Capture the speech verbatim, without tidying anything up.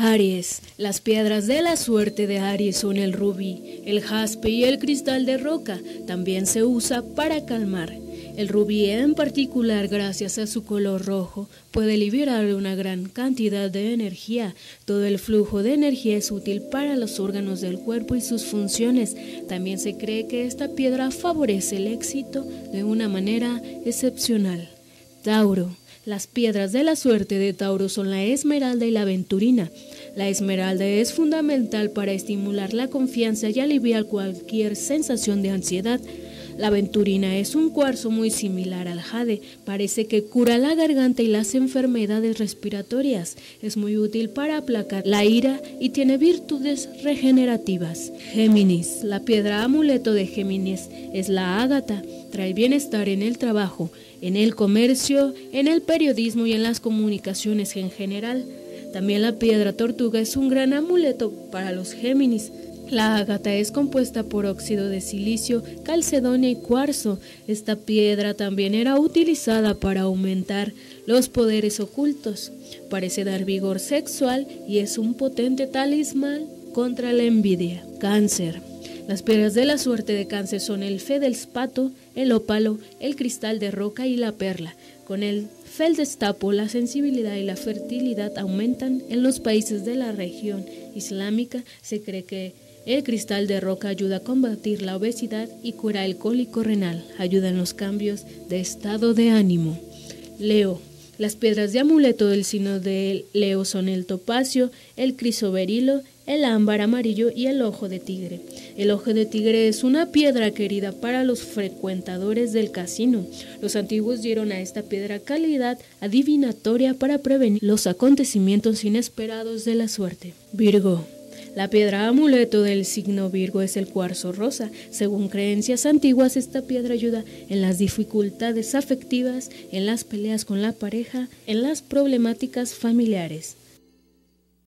Aries. Las piedras de la suerte de Aries son el rubí, el jaspe y el cristal de roca. También se usa para calmar. El rubí en particular, gracias a su color rojo, puede liberar una gran cantidad de energía. Todo el flujo de energía es útil para los órganos del cuerpo y sus funciones. También se cree que esta piedra favorece el éxito de una manera excepcional. Tauro. Las piedras de la suerte de Tauro son la esmeralda y la aventurina. La esmeralda es fundamental para estimular la confianza y aliviar cualquier sensación de ansiedad. La aventurina es un cuarzo muy similar al jade, parece que cura la garganta y las enfermedades respiratorias. Es muy útil para aplacar la ira y tiene virtudes regenerativas. Géminis. La piedra amuleto de Géminis es la ágata. Trae bienestar en el trabajo, en el comercio, en el periodismo y en las comunicaciones en general. También la piedra tortuga es un gran amuleto para los Géminis. La ágata es compuesta por óxido de silicio, calcedonia y cuarzo. Esta piedra también era utilizada para aumentar los poderes ocultos. Parece dar vigor sexual y es un potente talismán contra la envidia. Cáncer. Las piedras de la suerte de Cáncer son el feldespato, el ópalo, el cristal de roca y la perla. Con el feldespato, la sensibilidad y la fertilidad aumentan. En los países de la región islámica se cree que el cristal de roca ayuda a combatir la obesidad y cura el cólico renal. Ayuda en los cambios de estado de ánimo. Leo. Las piedras de amuleto del signo de Leo son el topacio, el crisoberilo, el ámbar amarillo y el ojo de tigre. El ojo de tigre es una piedra querida para los frecuentadores del casino. Los antiguos dieron a esta piedra calidad adivinatoria para prevenir los acontecimientos inesperados de la suerte. Virgo. La piedra amuleto del signo Virgo es el cuarzo rosa. Según creencias antiguas, esta piedra ayuda en las dificultades afectivas, en las peleas con la pareja, en las problemáticas familiares.